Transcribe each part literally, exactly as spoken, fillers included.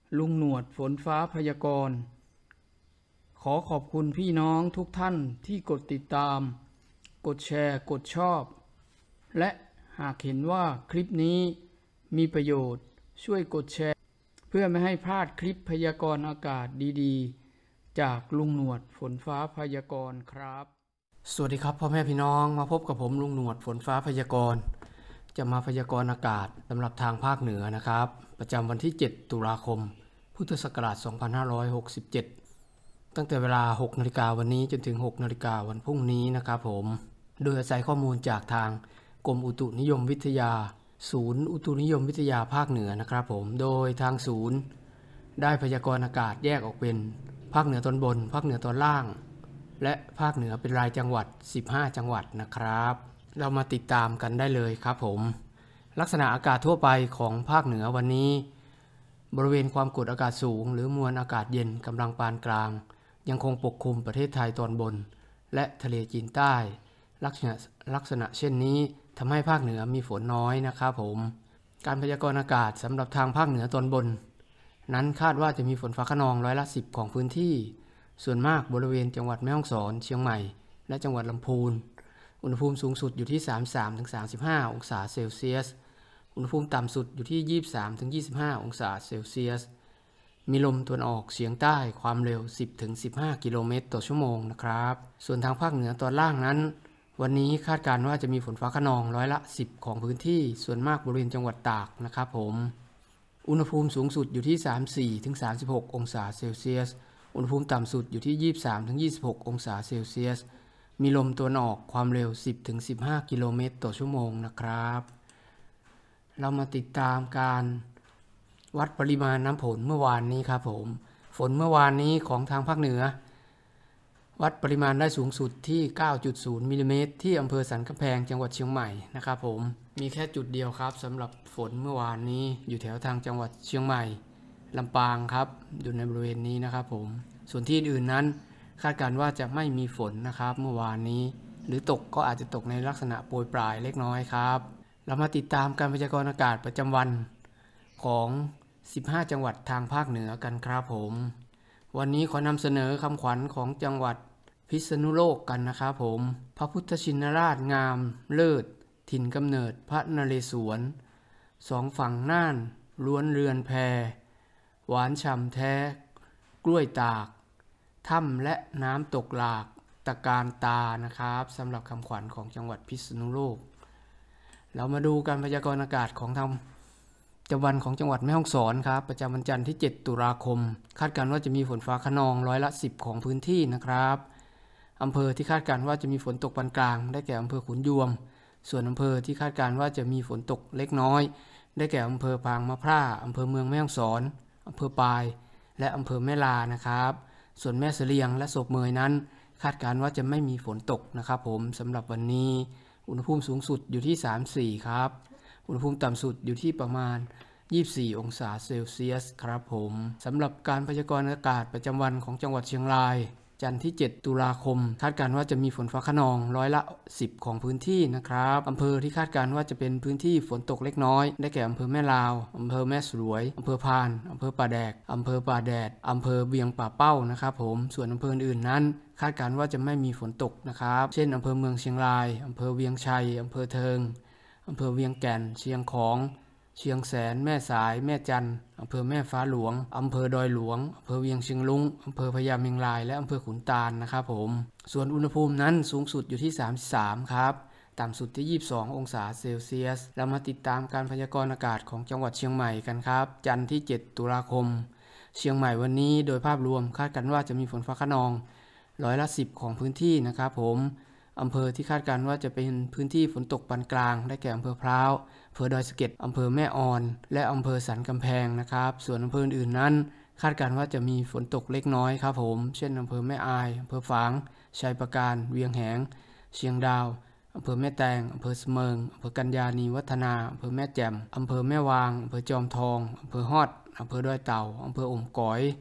ลุงหนวดฝนฟ้าพยากรณ์ขอขอบคุณพี่น้องทุกท่านที่กดติดตามกดแชร์กดชอบและหากเห็นว่าคลิปนี้มีประโยชน์ช่วยกดแชร์เพื่อไม่ให้พลาดคลิปพยากรณ์อากาศดีๆจากลุงหนวดฝนฟ้าพยากรณ์ครับสวัสดีครับพ่อแม่พี่น้องมาพบกับผมลุงหนวดฝนฟ้าพยากรณ์จะมาพยากรณ์อากาศสำหรับทางภาคเหนือนะครับประจำวันที่เจ็ดตุลาคมพุทธศักราชสองพันห้าร้อยหกสิบเจ็ดตั้งแต่เวลาหกนาฬิกาวันนี้จนถึงหกนาฬิกาวันพรุ่งนี้นะครับผมโดยอาศัยข้อมูลจากทางกรมอุตุนิยมวิทยาศูนย์อุตุนิยมวิทยาภาคเหนือนะครับผมโดยทางศูนย์ได้พยากรณ์อากาศแยกออกเป็นภาคเหนือตอนบนภาคเหนือตอนล่างและภาคเหนือเป็นรายจังหวัดสิบห้าจังหวัดนะครับเรามาติดตามกันได้เลยครับผมลักษณะอากาศทั่วไปของภาคเหนือวันนี้บริเวณความกดอากาศสูงหรือมวลอากาศเย็นกำลังปานกลางยังคงปกคลุมประเทศไทยตอนบนและทะเลจีนใต้ลักษณะลักษณะเช่นนี้ทำให้ภาคเหนือมีฝนน้อยนะครับผมการพยากรณ์อากาศสำหรับทางภาคเหนือตอนบนนั้นคาดว่าจะมีฝนฟ้าคะนองร้อยละสิบของพื้นที่ส่วนมากบริเวณจังหวัดแม่ฮ่องสอนเชียงใหม่และจังหวัดลำพูนอุณหภูมิสูงสุดอยู่ที่ สามสิบสามถึงสามสิบห้า องศาเซลเซียสอุณหภูมิต่ำสุดอยู่ที่ ยี่สิบสามถึงยี่สิบห้า องศาเซลเซียสมีลมตะวันออกเฉียงใต้ความเร็ว สิบถึงสิบห้า กิโลเมตรต่อชั่วโมงนะครับส่วนทางภาคเหนือตอนล่างนั้นวันนี้คาดการณ์ว่าจะมีฝนฟ้าคะนองร้อยละสิบของพื้นที่ส่วนมากบริเวณจังหวัดตากนะครับผมอุณหภูมิสูงสุดอยู่ที่ สามสิบสี่ถึงสามสิบหก องศาเซลเซียสอุณหภูมิต่ำสุดอยู่ที่ ยี่สิบสามถึงยี่สิบหก องศาเซลเซียสมีลมตะวันออกความเร็ว สิบถึงสิบห้า กิโลเมตรต่อชั่วโมงนะครับเรามาติดตามการวัดปริมาณน้ำฝนเมื่อวานนี้ครับผมฝนเมื่อวานนี้ของทางภาคเหนือวัดปริมาณได้สูงสุดที่ เก้าจุดศูนย์ มิลลิเมตรที่อำเภอสันกำแพงจังหวัดเชียงใหม่นะครับผมมีแค่จุดเดียวครับสำหรับฝนเมื่อวานนี้อยู่แถวทางจังหวัดเชียงใหม่ลำปางครับอยู่ในบริเวณนี้นะครับผมส่วนที่อื่นนั้นคาดการณ์ว่าจะไม่มีฝนนะครับเมื่อวานนี้หรือตกก็อาจจะตกในลักษณะโปรยปลายเล็กน้อยครับเรามาติดตามการพยากรณ์อากาศประจำวันของสิบห้าจังหวัดทางภาคเหนือกันครับผมวันนี้ขอนำเสนอคำขวัญของจังหวัดพิษณุโลกกันนะครับผมพระพุทธชินราชงามเลิศถิ่นกำเนิดพระนเรศวรสองฝั่งน่านล้วนเรือนแพหวานฉ่ำแท้กล้วยตากถ้ำและน้ำตกหลากตะการตานะครับสำหรับคำขวัญของจังหวัดพิษณุโลกเรามาดูการพยากรณ์อากาศของทางจังหวัดของจังหวัดแม่ฮ่องสอนครับประจำวันจันทร์ที่เจ็ดตุลาคมคาดการณ์ว่าจะมีฝนฟ้าคะนองร้อยละสิบของพื้นที่นะครับอำเภอที่คาดการณ์ว่าจะมีฝนตกปานกลางได้แก่อำเภอขุนยวมส่วนอำเภอที่คาดการณ์ว่าจะมีฝนตกเล็กน้อยได้แก่อำเภอปางมะพร้าอำเภอเมืองแม่ฮ่องสอนอำเภอปายและอำเภอแม่ลานะครับส่วนแม่เสลียงและศพเมยนั้นคาดการณ์ว่าจะไม่มีฝนตกนะครับผมสำหรับวันนี้อุณหภูมิสูงสุดอยู่ที่สามสิบสี่ครับอุณหภูมิต่ำสุดอยู่ที่ประมาณยี่สิบสี่องศาเซลเซียสครับผมสำหรับการพยากรณ์อากาศประจำวันของจังหวัดเชียงรายจันทร์ที่เจ็ดตุลาคมคาดการณ์ว่าจะมีฝนฟ้าคะนองร้อยละสิบของพื้นที่นะครับอำเภอที่คาดการณ์ว่าจะเป็นพื้นที่ฝนตกเล็กน้อยได้แก่อำเภอแม่ลาวอำเภอแม่สวยอำเภอพานอำเภอป่าแดกอำเภอป่าแดดอำเภอเวียงป่าเป้านะครับผมส่วนอำเภออื่นนั้นคาดการณ์ว่าจะไม่มีฝนตกนะครับเช่นอำเภอเมืองเชียงรายอำเภอเวียงชัยอำเภอเทิงอำเภอเวียงแก่นเชียงของเชียงแสนแม่สายแม่จันอำเภอแม่ฟ้าหลวงอำเภอดอยหลวงอำเภอเวียงเชียงลุงอำเภอพญาเมงรายและอำเภอขุนตาลนะครับผมส่วนอุณหภูมินั้นสูงสุดอยู่ที่สามสิบสามครับต่ำสุดที่ยี่สิบสององศาเซลเซียสเรามาติดตามการพยากรณ์อากาศของจังหวัดเชียงใหม่กันครับจันทร์ที่เจ็ดตุลาคมเชียงใหม่วันนี้โดยภาพรวมคาดกันว่าจะมีฝนฟ้าคะนองร้อยละสิบของพื้นที่นะครับผมอำเภอที่คาดการณ์ว่าจะเป็นพื้นที่ฝนตกปานกลางได้แก่อำเภอพร้าวอำเภอดอยสะเก็ดอำเภอแม่ออนและอำเภอสันกำแพงนะครับส่วนอำเภออื่นนั้นคาดการณ์ว่าจะมีฝนตกเล็กน้อยครับผมเช่นอำเภอแม่อายอำเภอฝางชัยปราการเวียงแหงเชียงดาวอำเภอแม่แตงอำเภอเสมิงอำเภอกัญญาณีวัฒนาอำเภอแม่แจ่มอำเภอแม่วางอำเภอจอมทองอำเภอฮอดอำเภอดอยเต่าอำเภออมก๋อย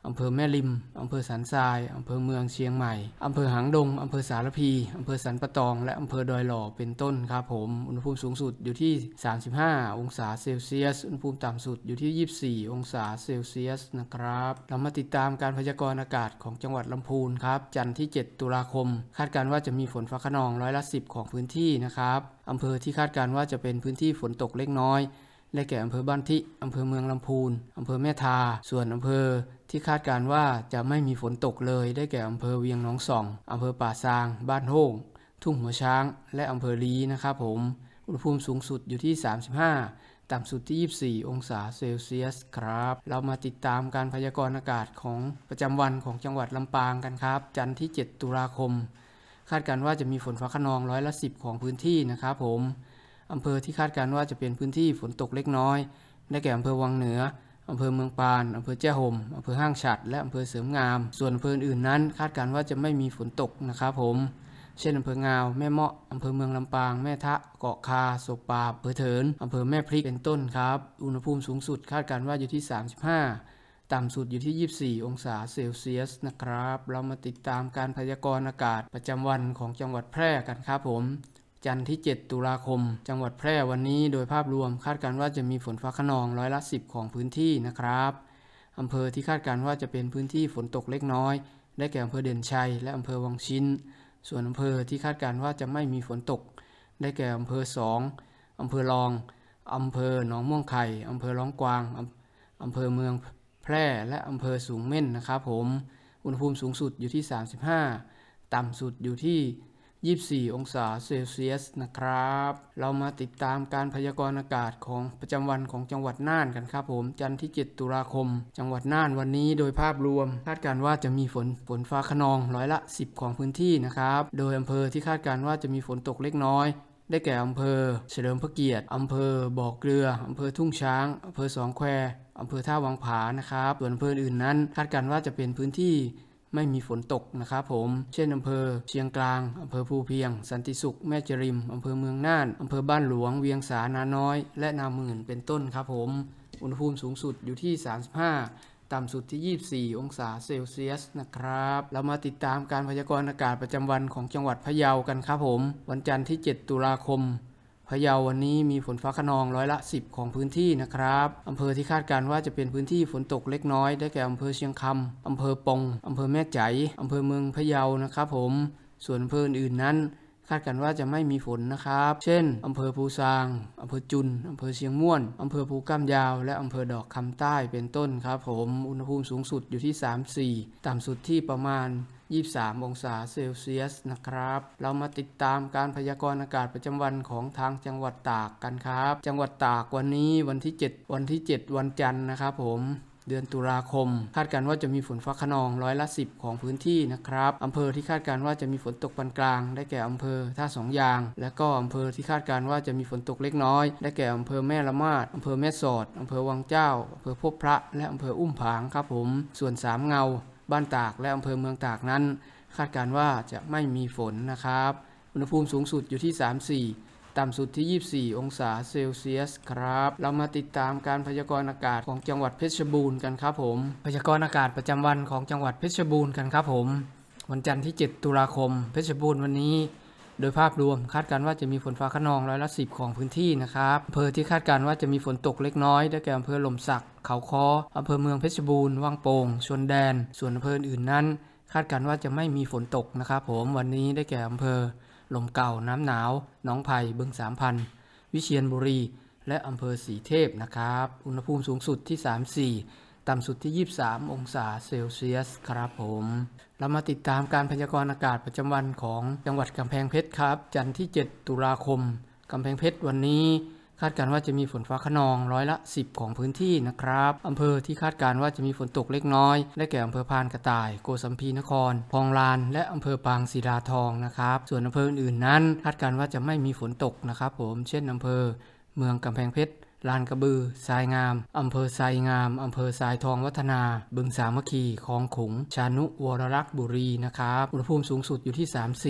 อำเภอแม่ริมอำเภอสันทรายอำเภอเมืองเชียงใหม่อำเภอหางดงอำเภอสารพีอำเภอสันปะตองและอำเภอดอยหล่อเป็นต้นครับผมอุณหภูมิสูงสุดอยู่ที่สามสิบห้าองศาเซลเซียสอุณหภูมิต่ำสุดอยู่ที่ยี่สิบสี่องศาเซลเซียสนะครับเรามาติดตามการพยากรณ์อากาศของจังหวัดลำพูนครับจันทร์ที่เจ็ดตุลาคมคาดการณ์ว่าจะมีฝนฟ้าคะนองร้อยละสิบของพื้นที่นะครับอำเภอที่คาดการณ์ว่าจะเป็นพื้นที่ฝนตกเล็กน้อยได้แก่อำเภอบ้านทิอำเภอเมืองลำพูนอำเภอแม่ทาส่วนอำเภอที่คาดการณ์ว่าจะไม่มีฝนตกเลยได้แก่อำเภอเวียงหนองส่องอำเภอป่าซางบ้านโฮ่งทุ่งหัวช้างและอำเภอลีนะครับผมอุณหภูมิสูงสุดอยู่ที่สามสิบห้าต่ำสุดที่ยี่สิบสี่องศาเซลเซียสครับเรามาติดตามการพยากรณ์อากาศของประจำวันของจังหวัดลำปางกันครับจันทร์ที่เจ็ดตุลาคมคาดการณ์ว่าจะมีฝนฟ้าคะนองร้อยละสิบของพื้นที่นะครับผมอำเภอที่คาดการณ์ว่าจะเป็นพื้นที่ฝนตกเล็กน้อยได้แก่อำเภอวังเหนืออำเภอเมืองปานอำเภอแจ้ห่มอำเภอห้างฉัตรและอำเภอเสริมงามส่วนอำเภออื่นนั้นคาดการณ์ว่าจะไม่มีฝนตกนะครับผมเช่นอำเภองาวแม่เมาะอำเภอเมืองลำปางแม่ทะเกาะคาโศกปราบอำเภอเถินอำเภอแม่พริกเป็นต้นครับอุณหภูมิสูงสุดคาดการณ์ว่าอยู่ที่สามสิบห้าต่ำสุดอยู่ที่ยี่สิบสี่องศาเซลเซียสนะครับเรามาติดตามการพยากรณ์อากาศประจำวันของจังหวัดแพร่กันครับผมจันทร์ที่เจ็ดตุลาคมจังหวัดแพร่วันนี้โดยภาพรวมคาดการณ์ว่าจะมีฝนฟ้าคะนองร้อยละสิบของพื้นที่นะครับอำเภอที่คาดการณ์ว่าจะเป็นพื้นที่ฝนตกเล็กน้อยได้แก่อำเภอเด่นชัยและอำเภอวังชินส่วนอำเภอที่คาดการณ์ว่าจะไม่มีฝนตกได้แก่อำเภอสองอำเภอรองอำเภอหนองม่วงไข่อำเภอร้องกวางอำเภอเมืองแพร่และอำเภอสูงเม่นนะครับผมอุณหภูมิสูงสุดอยู่ที่สามสิบห้าต่ำสุดอยู่ที่ยี่สิบสี่องศาเซลเซียสนะครับเรามาติดตามการพยากรณ์อากาศของประจำวันของจังหวัดน่านกันครับผมจันทร์ที่เจ็ดตุลาคมจังหวัดน่านวันนี้โดยภาพรวมคาดการณ์ว่าจะมีฝนฝนฟ้าคะนองร้อยละสิบของพื้นที่นะครับโดยอำเภอที่คาดการณ์ว่าจะมีฝนตกเล็กน้อยได้แก่อำเภอเฉลิมพระเกียรติอำเภอบ่อเกลืออำเภอทุ่งช้างอำเภอสองแควอำเภอท่าวังผานะครับส่วนอำเภออื่นนั้นคาดการณ์ว่าจะเป็นพื้นที่ไม่มีฝนตกนะครับผมเช่นอำเภอเชียงกลางอำเภอภูเพียงสันติสุขแม่จริมอำเภอเมืองน่านอำเภอบ้านหลวงเวียงสานาน้อยและนาหมื่นเป็นต้นครับผมอุณหภูมิสูงสุดอยู่ที่สามสิบห้าต่ำสุดที่ยี่สิบสี่องศาเซลเซียสนะครับเรามาติดตามการพยากรณ์อากาศประจำวันของจังหวัดพะเยากันครับผมวันจันทร์ที่เจ็ดตุลาคมพะเยาวันนี้มีฝนฟ้าคะนองร้อยละสิบของพื้นที่นะครับอำเภอที่คาดการณ์ว่าจะเป็นพื้นที่ฝนตกเล็กน้อยได้แก่อำเภอเชียงคำอำเภอปงอำเภอแม่ใจอำเภอเมืองพะเยานะครับผมส่วนอำเภออื่นนั้นคาดการณ์ว่าจะไม่มีฝนนะครับเช่นอำเภอภูซางอำเภอจุนอำเภอเชียงม่วนอำเภอภูก้ามยาวและอำเภอดอกคำใต้เป็นต้นครับผมอุณหภูมิสูงสุดอยู่ที่สามสิบสี่ต่ำสุดที่ประมาณยี่สิบสามองศาเซลเซียสนะครับเรามาติดตามการพยากรณ์อากาศประจำวันของทางจังหวัดตากกันครับจังหวัดตากวันนี้วันที่เจ็ดวันที่เจ็ดวันจันทร์นะครับผมเดือนตุลาคมคาดการณ์ว่าจะมีฝนฟ้าคะนองร้อยละสิบของพื้นที่นะครับอำเภอที่คาดการณ์ว่าจะมีฝนตกปานกลางได้แก่อำเภอท่าสองยางและก็อำเภอที่คาดการณ์ว่าจะมีฝนตกเล็กน้อยได้แก่อำเภอแม่ละมาดอำเภอแม่สอดอำเภอวังเจ้าอำเภอพบพระและอำเภออุ้มผางครับผมส่วนสามเงาบ้านตากและอำเภอเมืองตากนั้นคาดการณ์ว่าจะไม่มีฝนนะครับอุณหภูมิสูงสุดอยู่ที่สามสิบสี่ต่ำสุดที่ยี่สิบสี่องศาเซลเซียสครับเรามาติดตามการพยากรณ์อากาศของจังหวัดเพชรบูรณ์กันครับผมพยากรณ์อากาศประจำวันของจังหวัดเพชรบูรณ์กันครับผมวันจันทร์ที่เจ็ดตุลาคมเพชรบูรณ์วันนี้โดยภาพรวมคาดการณ์ว่าจะมีฝนฟ้าคะนองร้อยละสิบของพื้นที่นะครับอำเภอที่คาดการณ์ว่าจะมีฝนตกเล็กน้อยได้แก่อำเภอหล่มสักเขาค้ออำเภอเมืองเพชรบูรณ์วังโป่งชลแดนส่วนอำเภออื่นนั้นคาดการณ์ว่าจะไม่มีฝนตกนะครับผมวันนี้ได้แก่อำเภอลมเก่าน้ำหนาวหนองไผ่บึงสามพันวิเชียรบุรีและอำเภอสีเทพนะครับอุณหภูมิสูงสุดที่สามสิบสี่ต่ำสุดที่ยี่สิบสามองศาเซลเซียสครับผมเรามาติดตามการพยากรณ์อากาศประจำวันของจังหวัดกำแพงเพชรครับจันทร์ที่เจ็ดตุลาคมกำแพงเพชรวันนี้คาดการณ์ว่าจะมีฝนฟ้าคะนองร้อยละสิบของพื้นที่นะครับอำเภอที่คาดการณ์ว่าจะมีฝนตกเล็กน้อยได้แก่อำเภอพานกระต่ายโกสัมพีนครพองลานและอำเภอปางศิลาทองนะครับส่วนอำเภออื่นๆนั้นคาดการณ์ว่าจะไม่มีฝนตกนะครับผมเช่นอำเภอเมืองกำแพงเพชรลานกระบือทรายงามอำเภอทรายงามอำเภอทรายทองวัฒนาบึงสามัคคีคลองขุงชานุวรรักษ์บุรีนะครับอุณหภูมิสูงสุดอยู่ที่สามสิบสี่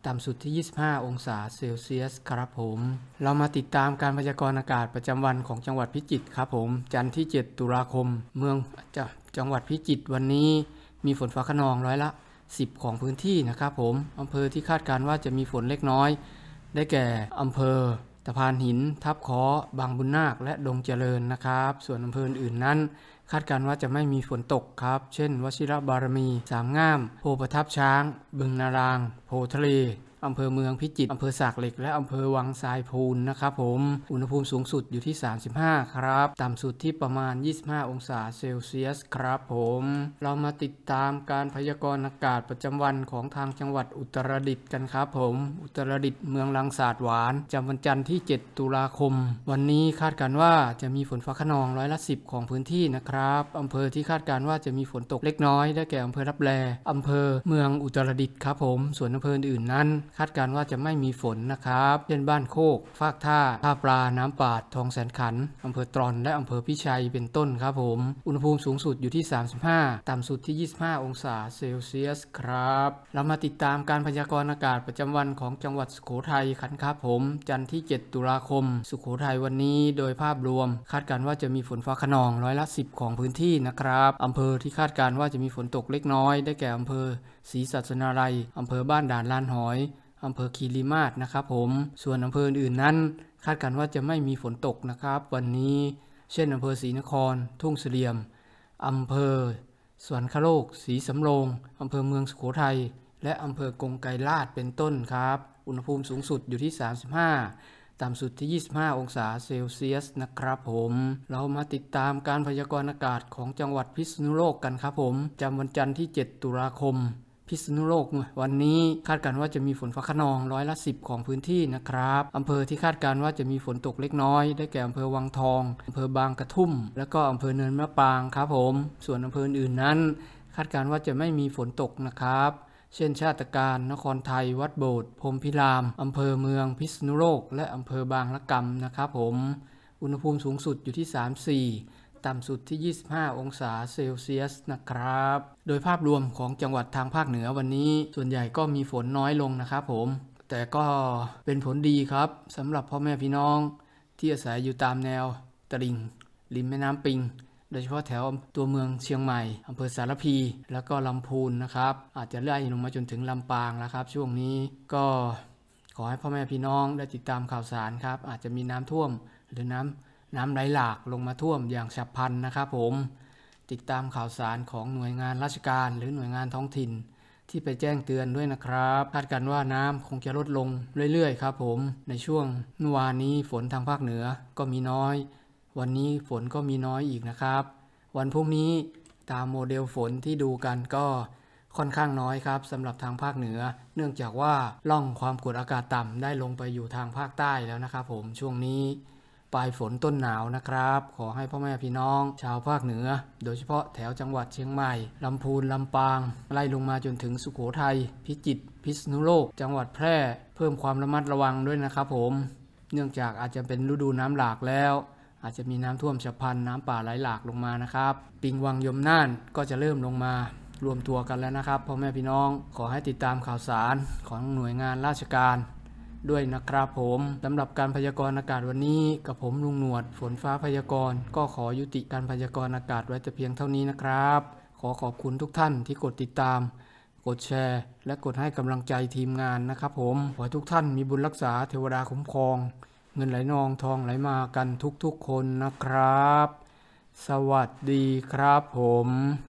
ต่ำสุดที่ยี่สิบห้าองศาเซลเซียสครับผมเรามาติดตามการพยากรณ์อากาศประจำวันของจังหวัดพิจิตรครับผมจันทร์ที่เจ็ดตุลาคมเมืองจะจังหวัดพิจิตรวันนี้มีฝนฟ้าคะนองร้อยละสิบของพื้นที่นะครับผมอำเภอที่คาดการณ์ว่าจะมีฝนเล็กน้อยได้แก่อำเภอตะพานหินทับค้อบางบุญนาคและดงเจริญนะครับส่วนอำเภออื่นนั้นคาดการณ์ว่าจะไม่มีฝนตกครับเช่นวชิรบารมีสามง่ามโพประทับช้างบึงนารางโพทะเลอำเภอเมืองพิจิตรอำเภอสากเหล็กและอำเภอวังทรายพูนนะครับผมอุณหภูมิสูงสุดอยู่ที่สามสิบห้าครับต่ำสุดที่ประมาณยี่สิบห้าองศาเซลเซียสครับผมเรามาติดตามการพยากรณ์อากาศประจำวันของทางจังหวัดอุตรดิตถ์กันครับผมอุตรดิตถ์เมืองลังสาดหวานจำวันจันทร์ที่เจ็ดตุลาคมวันนี้คาดการณ์ว่าจะมีฝนฟ้าคะนองร้อยละสิบของพื้นที่นะครับอำเภอที่คาดการณ์ว่าจะมีฝนตกเล็กน้อยได้แก่อำเภอรับแลอำเภอเมืองอุตรดิตถ์ครับผมส่วนอำเภออื่นนั้นคาดการณ์ว่าจะไม่มีฝนนะครับเช่นบ้านโคกฟากท่าท่าปลาน้ำปาดทองแสนขันอำเภอตรอนและอำเภอพิชัยเป็นต้นครับผมอุณหภูมิสูงสุดอยู่ที่สามสิบห้าต่ำสุดที่ยี่สิบห้าองศาเซลเซียสครับเรามาติดตามการพยากรณ์อากาศประจำวันของจังหวัดสุโขทัยกันครับผมจันทร์ที่เจ็ดตุลาคมสุโขทัยวันนี้โดยภาพรวมคาดการณ์ว่าจะมีฝนฟ้าคะนองร้อยละสิบของพื้นที่นะครับอำเภอที่คาดการณ์ว่าจะมีฝนตกเล็กน้อยได้แก่อำเภอศรีสัชนาลัยอำเภอบ้านด่านลานหอยอำเภอคีรีมาศนะครับผมส่วนอำเภออื่นนั้นคาดการณ์ว่าจะไม่มีฝนตกนะครับวันนี้เช่นอำเภอศรีนครทุ่งเสลี่ยมอำเภอสวนคโลกศรีสำโรงอำเภอเมืองสุโขทัยและอำเภอกงไกรลาดเป็นต้นครับอุณหภูมิสูงสุดอยู่ที่สามสิบห้าต่ำสุดที่ยี่สิบห้าองศาเซลเซียสนะครับผมเรามาติดตามการพยากรณ์อากาศของจังหวัดพิษณุโลกกันครับผมจำวันจันทร์ที่เจ็ดตุลาคมพิษณุโลกวันนี้คาดการณ์ว่าจะมีฝนฟ้าคะนองร้อยละสิบของพื้นที่นะครับอำเภอที่คาดการณ์ว่าจะมีฝนตกเล็กน้อยได้แก่อำเภอวังทองอำเภอบางกระทุ่มและก็อำเภอเนินมะปรางครับผมส่วนอำเภออื่นนั้นคาดการณ์ว่าจะไม่มีฝนตกนะครับเช่นชาติการนครไทยวัดโบสถ์พรหมพิรามอำเภอเมืองพิษณุโลกและอำเภอบางละกำนะครับผมอุณหภูมิสูงสุดอยู่ที่สามสิบสี่ต่ำสุดที่ยี่สิบห้าองศาเซลเซียสนะครับโดยภาพรวมของจังหวัดทางภาคเหนือวันนี้ส่วนใหญ่ก็มีฝนน้อยลงนะครับผมแต่ก็เป็นผลดีครับสำหรับพ่อแม่พี่น้องที่อาศัยอยู่ตามแนวตลิ่งริมแม่น้ำปิงโดยเฉพาะแถวตัวเมืองเชียงใหม่อำเภอสารพีแล้วก็ลำพูนนะครับอาจจะไล่ลงมาจนถึงลำปางแล้วครับช่วงนี้ก็ขอให้พ่อแม่พี่น้องได้ติดตามข่าวสารครับอาจจะมีน้ำท่วมหรือน้ำน้ำไหลหลากลงมาท่วมอย่างฉับพลันนะครับผมติดตามข่าวสารของหน่วยงานราชการหรือหน่วยงานท้องถิ่นที่ไปแจ้งเตือนด้วยนะครับคาดการณ์ว่าน้ำคงจะลดลงเรื่อยๆครับผมในช่วงเมื่อวานนี้ฝนทางภาคเหนือก็มีน้อยวันนี้ฝนก็มีน้อยอีกนะครับวันพรุ่งนี้ตามโมเดลฝนที่ดูกันก็ค่อนข้างน้อยครับสำหรับทางภาคเหนือเนื่องจากว่าร่องความกดอากาศต่ำได้ลงไปอยู่ทางภาคใต้แล้วนะครับผมช่วงนี้ปลายฝนต้นหนาวนะครับขอให้พ่อแม่พี่น้องชาวภาคเหนือโดยเฉพาะแถวจังหวัดเชียงใหม่ลำพูนลำปางไล่ลงมาจนถึงสุโขทัยพิจิตรพิษณุโลกจังหวัดแพร่เพิ่มความระมัดระวังด้วยนะครับผมเนื่องจากอาจจะเป็นฤดูน้ำหลากแล้วอาจจะมีน้ำท่วมฉับพลันน้ำป่าไหลหลากลงมานะครับปิงวังยมน่านก็จะเริ่มลงมารวมตัวกันแล้วนะครับพ่อแม่พี่น้องขอให้ติดตามข่าวสารของหน่วยงานราชการด้วยนะครับผมสำหรับการพยากรณ์อากาศวันนี้กับผมลุงหนวดฝนฟ้าพยากรณ์ก็ขอยุติการพยากรณ์อากาศไว้แต่เพียงเท่านี้นะครับขอขอบคุณทุกท่านที่กดติดตามกดแชร์และกดให้กำลังใจทีมงานนะครับผมขอให้ทุกท่านมีบุญรักษาเทวดาคุ้มครองเงินไหลนองทองไหลมากันทุกๆคนนะครับสวัสดีครับผม